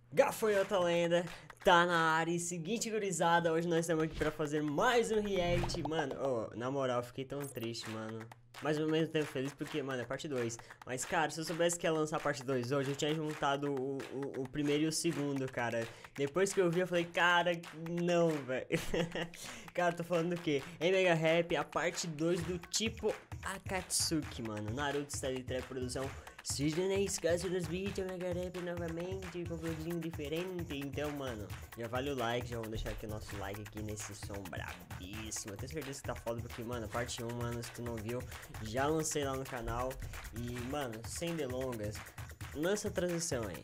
Gafanhoto Lenda tá na área e seguinte, gurizada, hoje nós estamos aqui pra fazer mais um react. Mano, na moral, fiquei tão triste, mano. Mas ao mesmo tempo feliz porque, mano, é parte 2. Mas, cara, se eu soubesse que ia lançar a parte 2 hoje, eu tinha juntado o primeiro e o segundo, cara. Depois que eu vi, eu falei, cara, não, velho. Cara, tô falando do quê? Mega Rap, a parte 2 do tipo Akatsuki, mano. Naruto Style Trap Produção. Sidney Escasso dos Beats, Mega Rap novamente, com um flowzinho diferente. Então, mano, já vale o like, já vamos deixar aqui o nosso like aqui nesse som brabíssimo. Eu tenho certeza que tá foda porque, mano, parte 1, mano, se tu não viu, já lancei lá no canal. E, mano, sem delongas, lança a transição aí.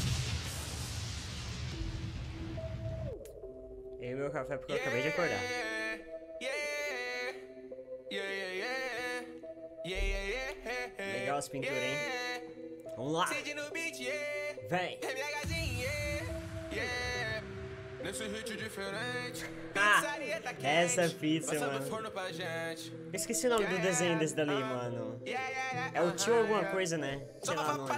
E meu café porque eu acabei de acordar. Legal as pinturas, hein? Vamos lá! Vem! Nesse hit diferente. Essa pizza, mano. Eu esqueci o nome do desenho desse dali, mano. É o tio alguma coisa, né? Sei lá o nome.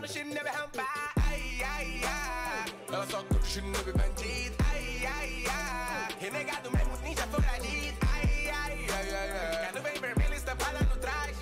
Ela só curte no bandido. Renegado mesmo, ninja foragido. Cano bem vermelho, estampada no traje.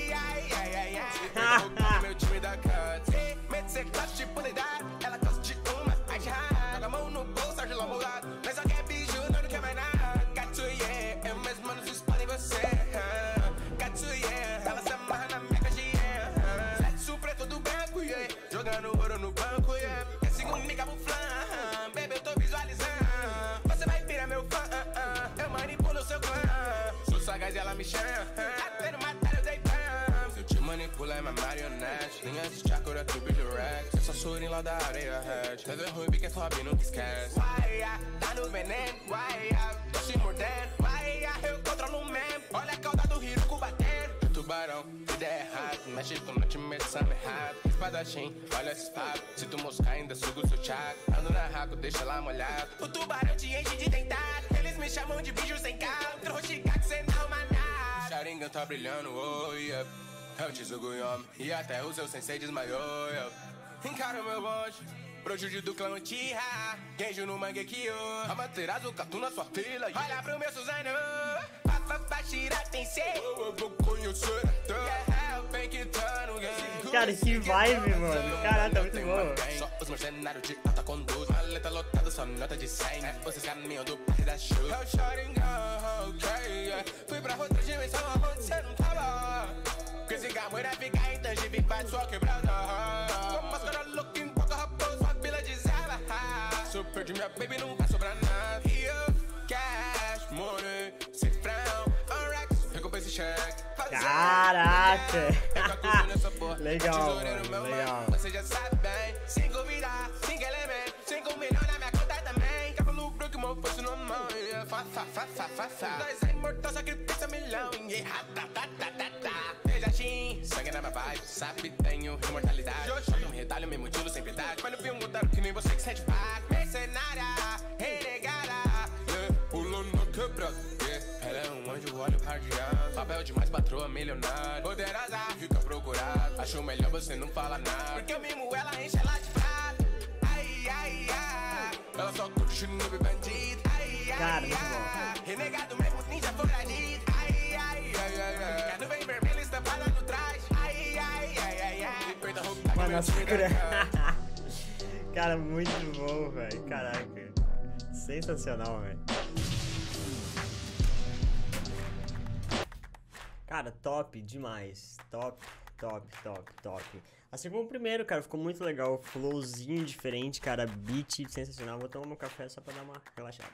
Meu time da cut. Medo de ser classe de unidade. Ela gosta de uma, ai já. Joga a mão no bolso, argila molhado. Mas só quer biju, não quer mais nada. Katsuye, eu mesmo não explode você. Katsuye, ela se amarra na minha caixinha. Sexo preto do banco, yeah. Jogando ouro no banco, yeah. Esse segundo me camuflando. Baby, eu tô visualizando. Você vai virar meu fã. Eu manipulo o seu clã. Sou sagaz e ela me chama. Até no matar eu dei pan. Se eu te manipular é uma marionete. Nem assiste a cor aqui, Big Rex. Eu só sou lá da areia, head. Teve ruim, que é Fabi, nunca esquece. Tá no veneno, tô se mordendo. Eu controlo o meme. Olha a cauda do Hiruko batendo. Tubarão, ideia errada. Mexe com o time, sabe errado. Espadachim, olha esse papo. Se tu moscar, ainda sugo seu chaco. Ando na raco, deixa lá molhado. O tubarão te enche de dentado. Eles me chamam de bicho sem carro. Trouxe gato sem dar uma nada. Sharingan tá brilhando, oh yeah. Eu te sugo homem. E até o seu sensei desmaiou, yeah. Encara o meu bonde. Projude do clã Uchiha. Genjo no Mangekyo. Amaterasu, Katu na sua fila, yeah. Olha pro meu Suzano. Bashira tem ser. Eu vou conhecer. Cara, que vibe, mano. Caralho, tá muito bom. Só os mercenários de alta conduta. Maleta lotada, só nota de 100. Vocês caminham do parque da chuva. Eu Sharingan, ok. Fui pra outra dimensão onde você não tava. Com esse gamoura fica intangível e faz sua quebrada. Com máscara looking, pouca raposa, sua pila de zela. Se eu perdi minha baby, não vai sobrar nada. E eu, cash, money, cifrão, Rex, recompensa e cheque. Caraca! Legal, mano, legal. Você já sabe bem, 5 virar, 5 elementos, 5 milhões na minha conta também. Cabelo branco, meu fosse no mão. Nós é imortal, sacrifício milhão. Veja assim, sangue na minha vibe, sabe, tenho imortalidade. Joga um retalho, me mutilo sem piedade. Mas no filme mudaram que nem você que sente paz. Mercenária, renegada, pulando na quebrada. Ela é um anjo, olho cardeado. Papel demais, patroa milionária. Poderosa, fica procurado. Acho melhor você não falar nada. Porque eu mimo ela, enche ela de prata. Ela só curte no bandido. Cara, muito bom. Renegado mesmo, ninja foragido. Cano bem vermelho, estampada no traje. Mano, nossa cura. Cara, muito bom, velho. Caraca. Sensacional, velho. Cara, top demais. Top. Assim como o primeiro, cara, ficou muito legal. Flowzinho diferente, cara. Beat sensacional. Vou tomar meu café só pra dar uma relaxada.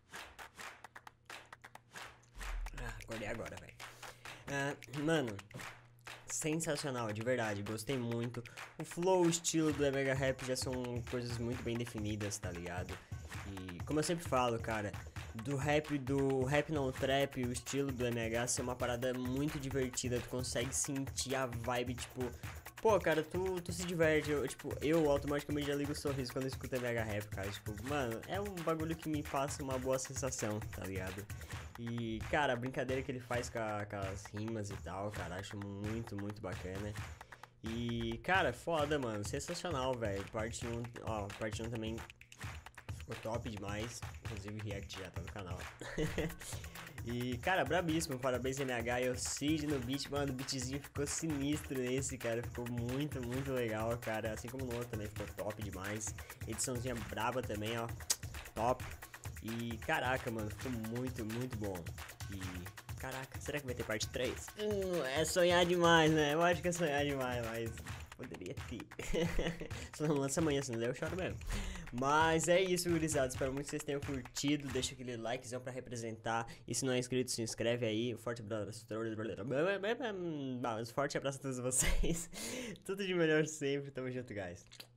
Acordei agora, velho. Mano, sensacional, de verdade. Gostei muito. O flow, o estilo do Mega Rap já são coisas muito bem definidas, tá ligado? E como eu sempre falo, cara, do rap não trap, o estilo do MH ser uma parada muito divertida, tu consegue sentir a vibe, tipo, pô, cara, tu se diverte, eu automaticamente já ligo o sorriso quando eu escuto MH Rap, cara, tipo, mano, é um bagulho que me passa uma boa sensação, tá ligado? E, cara, a brincadeira que ele faz com as rimas e tal, cara, acho muito, muito bacana. E, cara, foda, mano. Sensacional, velho. Parte 1, ó, parte 1 também ficou top demais. Inclusive o react já tá no canal. E, cara, brabíssimo. Parabéns, MH e o Cid no beat. Mano, o beatzinho ficou sinistro nesse, cara. Ficou muito, muito legal, cara. Assim como no outro também ficou top demais. Ediçãozinha braba também, ó. Top. E, caraca, mano, ficou muito, muito bom. E, caraca, será que vai ter parte 3? É sonhar demais, né? Eu acho que é sonhar demais, mas poderia ter. Só não lança amanhã, se não der eu choro mesmo. Mas é isso, gurizada. Espero muito que vocês tenham curtido. Deixa aquele likezão pra representar. E se não é inscrito, se inscreve aí. Um forte abraço. Forte abraço a todos vocês. Tudo de melhor sempre. Tamo junto, guys.